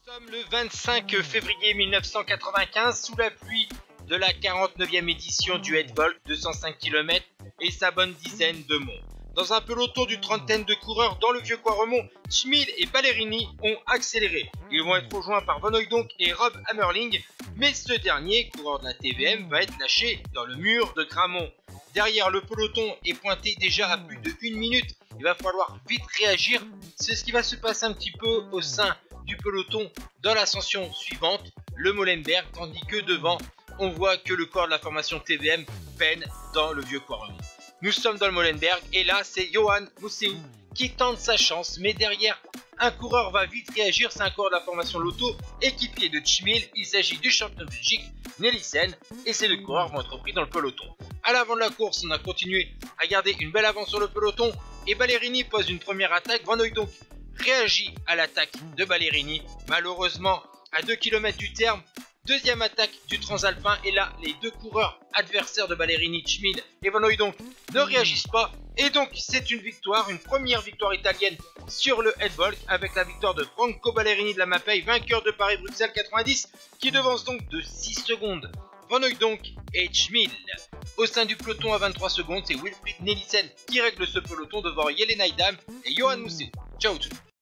Nous sommes le 25 février 1995 sous la pluie de la 49e édition du Helvold 205 km et sa bonne dizaine de monts. Dans un peloton d'une trentaine de coureurs dans le vieux Quaremont, Schmid et Ballerini ont accéléré. Ils vont être rejoints par Van Hooydonk et Rob Hammerling, mais ce dernier, coureur de la TVM, va être lâché dans le mur de Grammont. Derrière, le peloton est pointé déjà à plus de 1 minute. Il va falloir vite réagir. C'est ce qui va se passer un petit peu au sein du peloton dans l'ascension suivante, le Molenberg, tandis que devant, on voit que le corps de la formation TVM peine dans le vieux Quaremont. Nous sommes dans le Molenberg et là c'est Johan Museeuw qui tente sa chance, mais derrière un coureur va vite réagir, c'est un coureur de la formation Lotto, équipier de Schmid, il s'agit du champion de Belgique, Nelissen, et ces deux coureurs vont être pris dans le peloton. À l'avant de la course, on a continué à garder une belle avance sur le peloton et Ballerini pose une première attaque. Van Hooydonk réagit à l'attaque de Ballerini, malheureusement à 2 km du terme. Deuxième attaque du Transalpin et là les deux coureurs adversaires de Ballerini, Schmid et Van Hooydonk ne réagissent pas et donc c'est une victoire, une première victoire italienne sur le Helvold avec la victoire de Franco Ballerini de la Mapei, vainqueur de Paris-Bruxelles 90 qui devance donc de 6 secondes Van Hooydonk et Schmid. Au sein du peloton à 23 secondes, c'est Wilfried Nelissen qui règle ce peloton devant Jelena Eidam et Johan Museeuw. Ciao tout le monde.